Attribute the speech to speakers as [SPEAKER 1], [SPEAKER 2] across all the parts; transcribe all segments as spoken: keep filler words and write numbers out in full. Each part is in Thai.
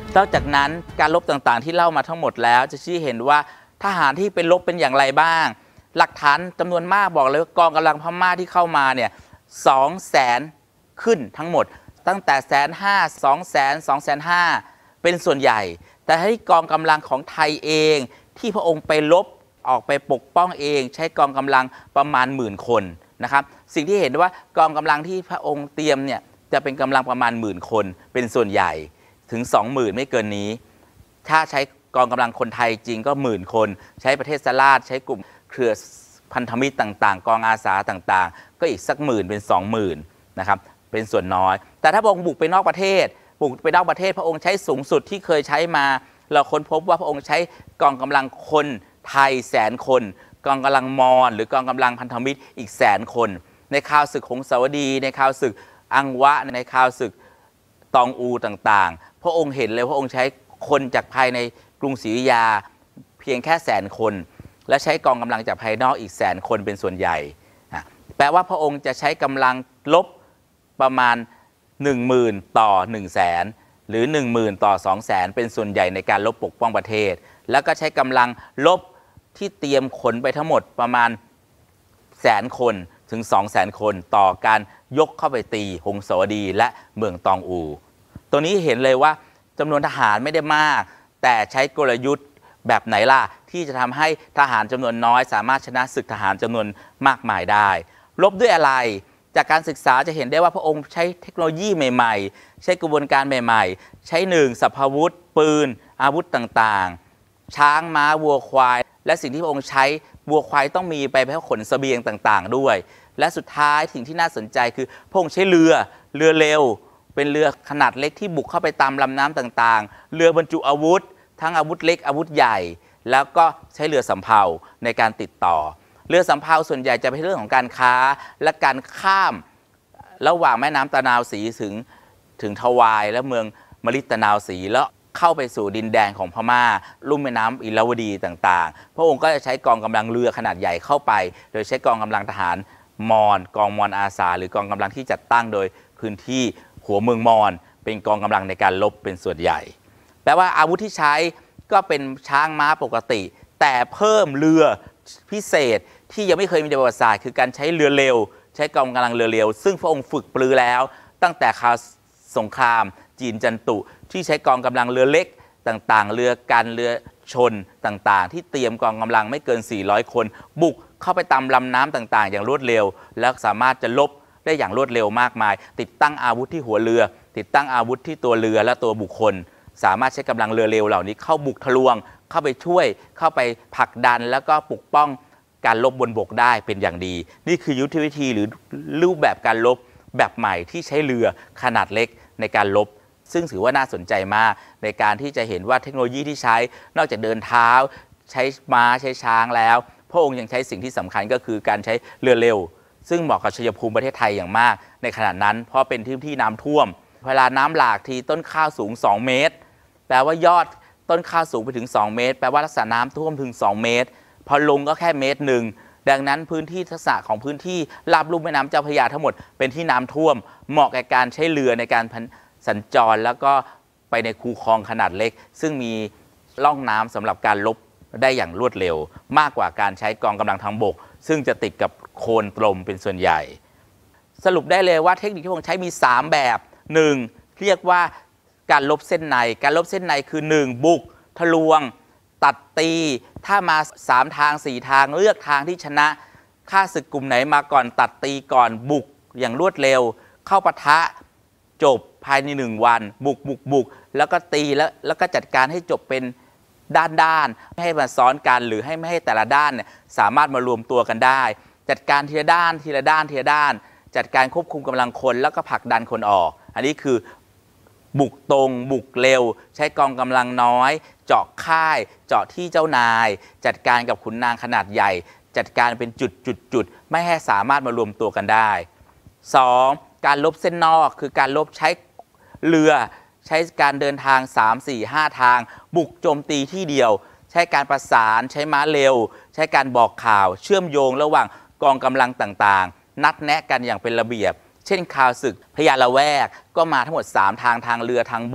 [SPEAKER 1] นอกจากนั้นการรบต่างๆที่เล่ามาทั้งหมดแล้วจะชี้เห็นว่าทหารที่เป็นรบเป็นอย่างไรบ้างหลักฐานจำนวนมากบอกเลยว่ากองกำลังพม่าที่เข้ามาเนี่ยสองแสนขึ้นทั้งหมดตั้งแต่แสนห้าสองแสนสองแสนห้าเป็นส่วนใหญ่แต่ให้กองกำลังของไทยเองที่พระองค์ไปรบออกไปปกป้องเองใช้กองกำลังประมาณหมื่นคนนะครับสิ่งที่เห็นว่ากองกำลังที่พระองค์เตรียมเนี่ยจะเป็นกำลังประมาณหมื่นคนเป็นส่วนใหญ่ถึง สองหมื่น ไม่เกินนี้ถ้าใช้กองกำลังคนไทยจริงก็หมื่นคนใช้ประเทศสลาดใช้กลุ่มเครือพันธมิตรต่างๆกองอาสาต่างๆก็อีกสักหมื่นเป็น สองหมื่น นะครับเป็นส่วนน้อยแต่ถ้าพระองค์บุกไปนอกประเทศบุกไปนอกประเทศพระองค์ใช้สูงสุดที่เคยใช้มาเราค้นพบว่าพระองค์ใช้กองกำลังคนไทยแสนคนกองกำลังมอญหรือกองกำลังพันธมิตรอีกแสนคนในข่าวศึกหงสาวดีในข่าวศึกอังวะในข่าวศึกตองอูต่างๆพระองค์เห็นเลยพระองค์ใช้คนจากภายในกรุงศรีอยุธยาเพียงแค่แสนคนและใช้กองกำลังจากภายนอกอีกแสนคนเป็นส่วนใหญ่แปลว่าพระองค์จะใช้กำลังลบประมาณ หนึ่งหมื่น ต่อ หนึ่งแสน หรือ หนึ่งหมื่น ต่อ สองแสน เป็นส่วนใหญ่ในการลบปกป้องประเทศแล้วก็ใช้กำลังลบที่เตรียมขนไปทั้งหมดประมาณแสนคนถึง สองแสน คนต่อการยกเข้าไปตีหงสาวดีและเมืองตองอูตัวนี้เห็นเลยว่าจำนวนทหารไม่ได้มากแต่ใช้กลยุทธ์แบบไหนล่ะที่จะทำให้ทหารจำนวนน้อยสามารถชนะศึกทหารจำนวนมากมายได้รบด้วยอะไรจากการศึกษาจะเห็นได้ว่าพระองค์ใช้เทคโนโลยีใหม่ๆใช้กระบวนการใหม่ๆใช้หนึ่งสรรพาวุธปืนอาวุธต่างๆช้างม้าวัวควายและสิ่งที่พระองค์ใช้วัวควายต้องมีไปเพื่อขนเสบียงต่างๆด้วยและสุดท้ายสิ่งที่น่าสนใจคือพระองค์ใช้เรือเรือเร็วเป็นเรือขนาดเล็กที่บุกเข้าไปตามลำน้ำต่างๆเรือบรรจุอาวุธทั้งอาวุธเล็กอาวุธใหญ่แล้วก็ใช้เรือสำเภาในการติดต่อเรือสำเภาส่วนใหญ่จะเป็นเรื่องของการค้าและการข้ามระหว่างแม่น้ำตะนาวศรีถึงถึงทวายและเมืองมฤตนาวศรีแล้วเข้าไปสู่ดินแดนของพม่าลุ่มแม่น้ำอิราวดีต่างๆพระองค์ก็จะใช้กองกำลังเรือขนาดใหญ่เข้าไปโดยใช้กองกำลังทหารมอญกองมอญอาสาหรือกองกำลังที่จัดตั้งโดยพื้นที่หัวเมืองมอญเป็นกองกำลังในการรบเป็นส่วนใหญ่แปลว่าอาวุธที่ใช้ก็เป็นช้างม้าปกติแต่เพิ่มเรือพิเศษที่ยังไม่เคยมีในประวัติศาสตร์คือการใช้เรือเร็วใช้กองกำลังเรือเร็วซึ่งพระองค์ฝึกปรือแล้วตั้งแต่คราวสงครามจีนจันตุที่ใช้กองกำลังเรือเล็กต่างๆเรือกันเรือชนต่างๆที่เตรียมกองกำลังไม่เกินสี่ร้อยคนบุกเข้าไปตามลำน้ำต่างๆอย่างรวดเร็วแล้วสามารถจะลบได้อย่างรวดเร็วมากมายติดตั้งอาวุธที่หัวเรือติดตั้งอาวุธที่ตัวเรือและตัวบุคคลสามารถใช้กำลังเรือเร็วเหล่านี้เข้าบุกทะลวงเข้าไปช่วยเข้าไปผลักดันแล้วก็ปกป้องการรบบนบกได้เป็นอย่างดีนี่คือยุทธวิธีหรือรูปแบบการรบแบบใหม่ที่ใช้เรือขนาดเล็กในการรบซึ่งถือว่าน่าสนใจมากในการที่จะเห็นว่าเทคโนโลยีที่ใช้นอกจากเดินเท้าใช้ม้าใช้ช้างแล้วพระองค์ยังใช้สิ่งที่สำคัญก็คือการใช้เรือเร็วซึ่งเหมาะกับชัยภูมิประเทศไทยอย่างมากในขณะนั้นเพราะเป็นที่ที่น้ำท่วมเวลาน้ำหลากทีต้นข้าวสูงสองเมตรแปลว่ายอดต้นข้าวสูงไปถึงสองเมตรแปลว่าลักษณะน้ำท่วมถึงสองเมตรพอลงก็แค่เมตรหนึ่งดังนั้นพื้นที่ทักษะของพื้นที่ราบลุ่มแม่น้ำเจ้าพระยาทั้งหมดเป็นที่น้ำท่วมเหมาะแก่การใช้เรือในการสัญจรแล้วก็ไปในคูคลองขนาดเล็กซึ่งมีล่องน้ำสำหรับการลบได้อย่างรวดเร็วมากกว่าการใช้กองกำลังทางบกซึ่งจะติดกับโคลนตรมเป็นส่วนใหญ่สรุปได้เลยว่าเทคนิคที่ผมใช้มีสามแบบหนึ่งเรียกว่าการลบเส้นในการลบเส้นในคือหนึ่งบุกทะลวงตัดตีถ้ามาสามทางสี่ทางเลือกทางที่ชนะข้าศึกกลุ่มไหนมาก่อนตัดตีก่อนบุกอย่างรวดเร็วเข้าปะทะจบภายในหนึ่งวันบุกบุกบุกแล้วก็ตีแล้วแล้วก็จัดการให้จบเป็นด้านด้านไม่ให้มาซ้อนกันหรือให้ไม่ให้แต่ละด้านเนี่ยสามารถมารวมตัวกันได้จัดการทีละด้านทีละด้านทีละด้านจัดการควบคุมกำลังคนแล้วก็ผลักดันคนออกอันนี้คือบุกตรงบุกเร็วใช้กองกำลังน้อยเจาะค่ายเจาะที่เจ้านายจัดการกับขุนนางขนาดใหญ่จัดการเป็นจุดจุดจุดไม่ให้สามารถมารวมตัวกันได้สองการลบเส้นนอกคือการลบใช้เรือใช้การเดินทาง สาม สี่ ห้า ทางบุกโจมตีที่เดียวใช้การประสานใช้ม้าเร็วใช้การบอกข่าวเชื่อมโยงระหว่างกองกำลังต่างๆนัดแนะกันอย่างเป็นระเบียบเช่นข่าวศึกพญาละแวกก็มาทั้งหมดสามทางทางเรือทางบก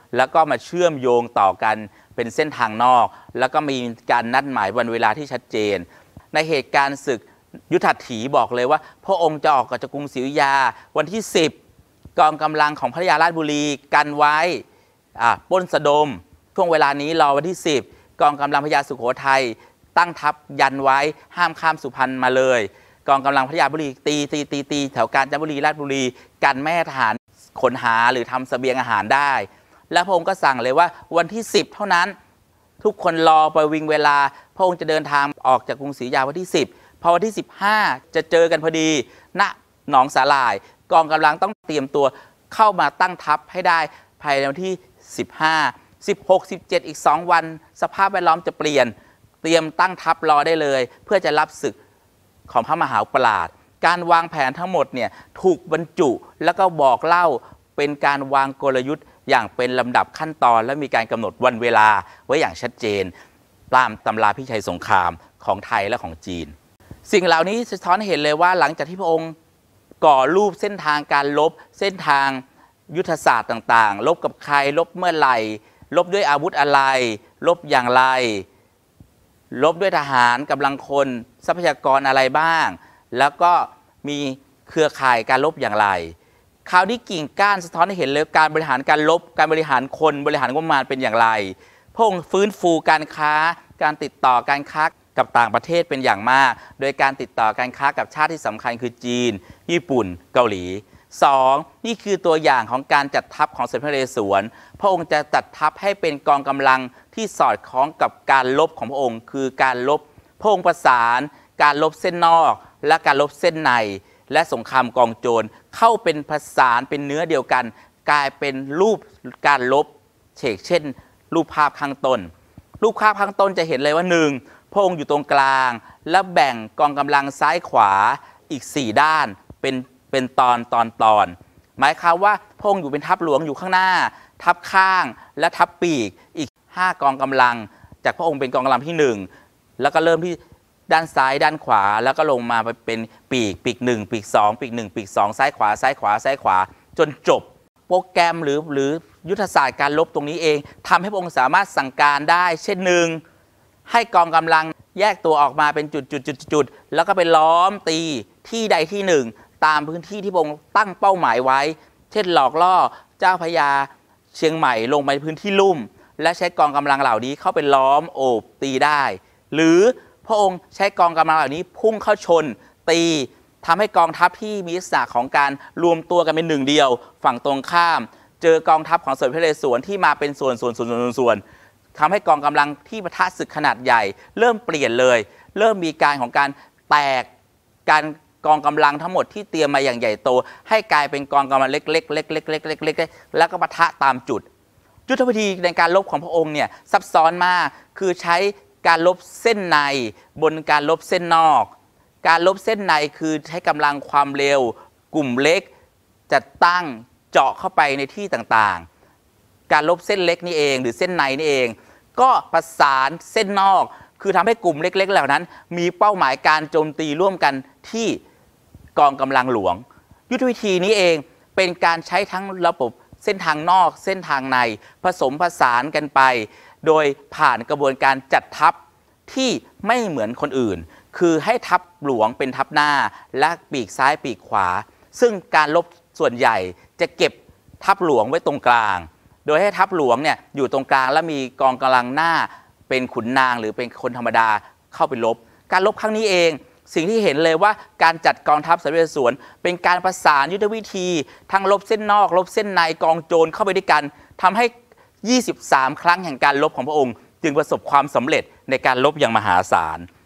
[SPEAKER 1] แล้วก็มาเชื่อมโยงต่อกันเป็นเส้นทางนอกแล้วก็มีการนัดหมายวันเวลาที่ชัดเจนในเหตุการณ์ศึกยุทธถีบอกเลยว่าพระองค์จะออกจากกรุงศรีอยุธยาวันที่สิบกองกำลังของพระยาราชบุรีกันไว้ปล้นสะดมช่วงเวลานี้รอวันที่สิบกองกำลังพระยาสุโขทัยตั้งทัพยันไว้ห้ามข้ามสุพรรณมาเลยกองกำลังพระยาบุรีตีตีตีตีแถวกาญจนบุรีราชบุรีกันแม่ทหารขนหาหรือทำเสบียงอาหารได้แล้วพระองค์ก็สั่งเลยว่าวันที่สิบเท่านั้นทุกคนรอไปวิงเวลาพระองค์จะเดินทางออกจากกรุงศรีอยุธยาวันที่สิบพอวันที่สิบห้าจะเจอกันพอดีณหนองสาหร่ายกองกำลังต้องเตรียมตัวเข้ามาตั้งทัพให้ได้ภายในวันที่สิบห้า สิบหก สิบเจ็ดอีกสองวันสภาพแวดล้อมจะเปลี่ยนเตรียมตั้งทัพรอได้เลยเพื่อจะรับศึกของพระมหาอุปราชการวางแผนทั้งหมดเนี่ยถูกบรรจุแล้วก็บอกเล่าเป็นการวางกลยุทธ์อย่างเป็นลำดับขั้นตอนและมีการกำหนดวันเวลาไว้อย่างชัดเจนตามตำราพิชัยสงครามของไทยและของจีนสิ่งเหล่านี้สะท้อนให้เห็นเลยว่าหลังจากที่พระองค์ก่อรูปเส้นทางการลบเส้นทางยุทธศาสตร์ต่างๆลบกับใครลบเมื่อไหร่ลบด้วยอาวุธอะไรลบอย่างไรลบด้วยทหารกำลังคนทรัพยากรอะไรบ้างแล้วก็มีเครือข่ายการลบอย่างไรคราวนี้กิ่งก้านสะท้อนให้เห็นเลยการบริหารการลบการบริหารคนบริหารงบประมาณเป็นอย่างไรพระองค์ฟื้นฟูการค้าการติดต่อการค้ากับต่างประเทศเป็นอย่างมากโดยการติดต่อการค้ากับชาติที่สำคัญคือจีนญี่ปุ่นเกาหลีสองนี่คือตัวอย่างของการจัดทัพของสมเด็จพระนเรศวรพระองค์จะจัดทัพให้เป็นกองกำลังที่สอดคล้องกับการลบของพระองค์คือการลบพระองค์ประสานการลบเส้นนอกและการลบเส้นในและสงครามกองโจรเข้าเป็นผสานเป็นเนื้อเดียวกันกลายเป็นรูปการลบเฉกเช่นรูปภาพข้างต้นรูปภาพข้างต้นจะเห็นเลยว่าหนึ่งพระองค์อยู่ตรงกลางและแบ่งกองกำลังซ้ายขวาอีกสี่ด้านเป็นเป็นตอนตอนตอนหมายความว่าพระองค์อยู่เป็นทัพหลวงอยู่ข้างหน้าทัพข้างและทัพปีกอีกห้ากองกำลังจากพระองค์เป็นกองกำลังที่หนึ่งแล้วก็เริ่มที่ด้านซ้ายด้านขวาแล้วก็ลงมาเป็นปีกปีกหนึ่งปีกสองปีกหนึ่งปีกสองซ้ายขวาซ้ายขวาซ้ายขวาจนจบโปรแกรมหรือหรือยุทธศาสตร์การลบตรงนี้เองทำให้พระองค์สามารถสั่งการได้เช่นหนึ่งให้กองกำลังแยกตัวออกมาเป็นจุดจุดจุดจุดแล้วก็ไปล้อมตีที่ใดที่หนึ่งตามพื้นที่ที่พระองค์ตั้งเป้าหมายไว้เช่นหลอกล่อเจ้าพระยาเชียงใหม่ลงไปพื้นที่ลุ่มและใช้กองกำลังเหล่านี้เข้าไปล้อมโอบตีได้หรือพระองค์ใช้กองกำลังเหล่านี้พุ่งเข้าชนตีทำให้กองทัพที่มีลักษณะของการรวมตัวกันเป็นหนึ่งเดียวฝั่งตรงข้ามเจอกองทัพของสมเด็จพระนเรศวรที่มาเป็นส่วนส่วนส่วนส่วนส่วนทำให้กองกำลังที่ปะทะศึกขนาดใหญ่เริ่มเปลี่ยนเลยเริ่มมีการของการแตกการกองกำลังทั้งหมดที่เตรียมมาอย่างใหญ่โตให้กลายเป็นกองกำลังเล็กๆเล็กๆเล็กๆเล็กๆเล็กๆแล้วก็ปะทะตามจุดยุทธวิธีในการลบของพระองค์เนี่ยซับซ้อนมากคือใช้การลบเส้นในบนการลบเส้นนอกการลบเส้นในคือใช้กำลังความเร็วกลุ่มเล็กจัดตั้งเจาะเข้าไปในที่ต่างๆการลบเส้นเล็กนี่เองหรือเส้นในนี่เองก็ประสานเส้นนอกคือทำให้กลุ่มเล็กๆเหล่านั้นมีเป้าหมายการโจมตีร่วมกันที่กองกำลังหลวงยุทธวิธีนี้เองเป็นการใช้ทั้งระบบเส้นทางนอกเส้นทางในผสมผสานกันไปโดยผ่านกระบวนการจัดทัพที่ไม่เหมือนคนอื่นคือให้ทัพหลวงเป็นทัพหน้าและปีกซ้ายปีกขวาซึ่งการลบส่วนใหญ่จะเก็บทัพหลวงไว้ตรงกลางโดยให้ทัพหลวงเนี่ยอยู่ตรงกลางและมีกองกำลังหน้าเป็นขุนนางหรือเป็นคนธรรมดาเข้าไปลบการลบครั้งนี้เองสิ่งที่เห็นเลยว่าการจัดกองทัพสมเด็จพระนเรศวรเป็นการประสานยุทธวิธีทั้งลบเส้นนอกลบเส้นในกองโจรเข้าไปด้วยกันทำให้ยี่สิบสามครั้งแห่งการลบของพระองค์จึงประสบความสำเร็จในการลบอย่างมหาศาล